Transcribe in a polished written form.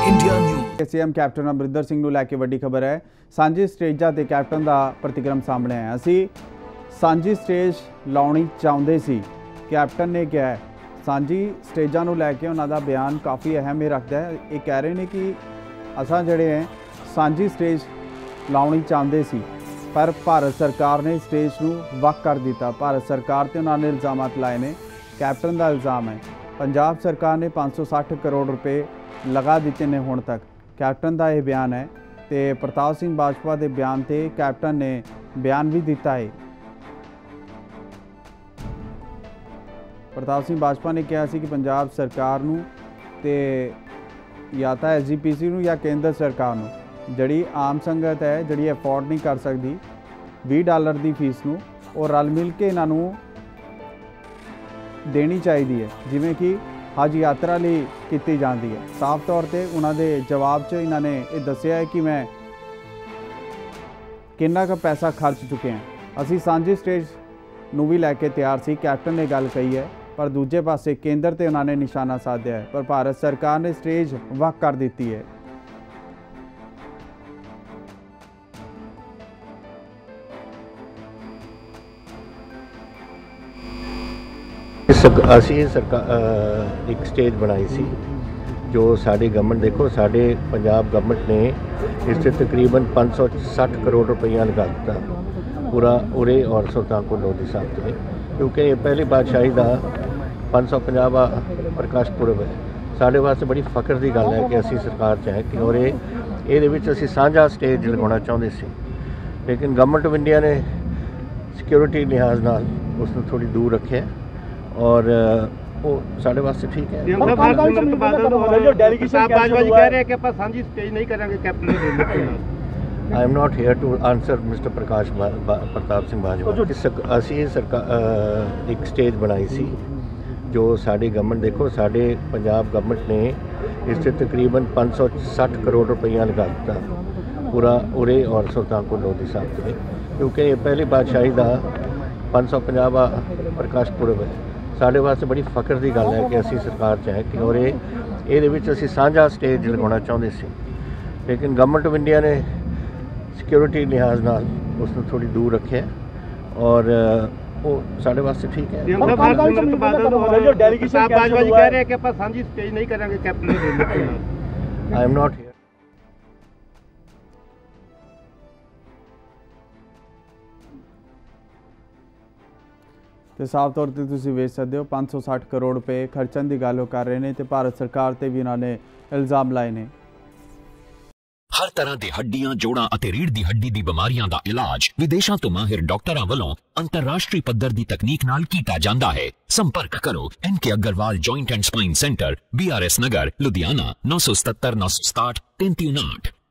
India news. CM captain Amarinder Singh ਨੂੰ ਲੈ ਕੇ ਵੱਡੀ ਖਬਰ ਹੈ। ਸਾਂਝੀ ਸਟੇਜਾਂ ਤੇ ਕੈਪਟਨ ਦਾ ਪ੍ਰਤੀਕਰਮ ਸਾਹਮਣੇ ਆਇਆ। ਅਸੀਂ ਸਾਂਝੀ ਸਟੇਜ ਲਾਉਣੀ ਚਾਹੁੰਦੇ ਸੀ, ਕੈਪਟਨ ਨੇ ਕਿਹਾ ਹੈ। ਸਾਂਝੀ ਸਟੇਜਾਂ ਨੂੰ ਲੈ ਕੇ ਉਹਨਾਂ ਦਾ ਬਿਆਨ ਕਾਫੀ ਅਹਿਮ ਰੱਖਦਾ ਹੈ। ਇਹ ਕਹਿ ਰਹੇ ਨੇ ਕਿ ਅਸਾਂ ਜਿਹੜੇ ਹੈ ਸਾਂਝੀ ਸਟੇਜ ਲਾਉਣੀ ਚਾਹੁੰਦੇ ਸੀ, पर भारत सरकार ने स्टेज ਨੂੰ ਵੱਖ कर दिता। भारत सरकार ਤੇ ਉਹਨਾਂ ਨੇ ਇਲਜ਼ਾਮਾਤ ਲਾਏ ਨੇ। कैप्टन का इल्ज़ाम है पंजाब सरकार ने 560 करोड़ रुपए लगा दिते ने हुण तक। कैप्टन का यह बयान है तो प्रताप सिंह बाजवा के बयान से कैप्टन ने बयान भी दिता है। प्रताप सिंह बाजवा ने कहा कि पंजाब सरकार नूं ते या तो SGPC नूं या केंद्र सरकार नूं जिहड़ी आम संगत है जिहड़ी अफोर्ड नहीं कर सकती $20 की फीस नूं और रल मिल के इन्हां नूं देनी चाहिए है, जिवें कि हज यात्रा लई कीती जाती है। साफ तौर पर उन्होंने जवाब च इन्होंने ये दस्सिया है कि मैं कितना का पैसा खर्च चुके हैं। असी सांझी स्टेज नूं भी लैके तैयार सी, कैप्टन ने गल कही है, पर दूजे पासे केंद्र ते उन्होंने निशाना साधा है। पर भारत सरकार ने स्टेज वक् कर दी है। ਅਸੀਂ ਇੱਕ ਸਟੇਜ ਬਣਾਈ ਸੀ ਜੋ ਸਾਡੀ ਗਵਰਨਮੈਂਟ, ਦੇਖੋ ਸਾਡੇ ਪੰਜਾਬ ਗਵਰਨਮੈਂਟ ਨੇ ਇਸ 'ਤੇ ਤਕਰੀਬਨ 560 ਕਰੋੜ ਰੁਪਈਆ ਲਗਾ ਦਿੱਤਾ ਪੂਰਾ ਉਰੇ ਔਰ ਸੁਲਤਾਨਪੁਰ ਲੋਧੀ ਸਾਹਿਬ 'ਤੇ, ਕਿਉਂਕਿ ਇਹ ਪਹਿਲੀ ਪਾਤਸ਼ਾਹੀ ਦਾ 550ਵਾਂ ਪ੍ਰਕਾਸ਼ ਪੁਰਬ ਹੈ। ਸਾਡੇ ਵਾਸਤੇ ਬੜੀ ਫਖਰ ਦੀ ਗੱਲ ਹੈ ਕਿ ਅਸੀਂ ਸਰਕਾਰ 'ਚ ਹੈ ਕਿ ਔਰ ਇਹਦੇ ਵਿੱਚ ਅਸੀਂ ਸਾਂਝਾ ਸਟੇਜ ਲਗਾਉਣਾ ਚਾਹੁੰਦੇ ਸੀ, ਲੇਕਿਨ ਗਵਰਨਮੈਂਟ ਆਫ ਇੰਡੀਆ ਨੇ ਸਿਕਿਉਰਿਟੀ ਲਿਹਾਜ਼ ਨਾਲ ਉਸ ਨੂੰ ਥੋੜ੍ਹੀ ਦੂਰ ਰੱਖਿਆ और वो साढ़े वास्ते ठीक है। I am not here to answer mister Pratap Singh Bajwa. असी एक स्टेज बनाई सी जो साड़ी गवर्नमेंट, देखो साढ़े पंजाब गवर्नमेंट ने इस तकरीबन 560 करोड़ रुपया लगा दिता पूरा उरे और सुल्तानपुर लोधी साहब से, क्योंकि ये पहली पातशाही का 550वां प्रकाश पुरब है। ਸਾਡੇ ਵਾਸਤੇ ਬੜੀ ਫਖਰ ਦੀ ਗੱਲ ਹੈ ਕਿ ਅਸੀਂ ਸਰਕਾਰ 'ਚ ਹੈ ਕਿ ਔਰ ਇਹਦੇ ਵਿੱਚ ਅਸੀਂ ਸਾਂਝਾ ਸਟੇਜ ਲਗਾਉਣਾ ਚਾਹੁੰਦੇ ਸੀ, ਲੇਕਿਨ ਗਵਰਨਮੈਂਟ ਆਫ ਇੰਡੀਆ ਨੇ ਸਿਕਿਉਰਿਟੀ ਲਿਹਾਜ਼ ਨਾਲ ਉਸ ਨੂੰ ਥੋੜ੍ਹੀ ਦੂਰ ਰੱਖਿਆ ਔਰ ਉਹ ਸਾਡੇ ਵਾਸਤੇ ਠੀਕ ਹੈ। I am not here. तो साफ तौर पर तुसीं वेख सकते हो 560 करोड़ रुपए खर्चण की गल कर रहे हैं तो भारत सरकार ते भी उन्होंने इल्जाम लाए ने। हर तरह के हड्डियां जोड़ां अते रीढ़ की हड्डी की बीमारियां का इलाज विदेशों तो माहिर डॉक्टरां वालों अंतरराष्ट्रीय पद्धर की तकनीक नाल कीता जांदा है। संपर्क करो NK Agarwal joint and spine centre, BRS Nagar, Ludhiana 977 967 3359।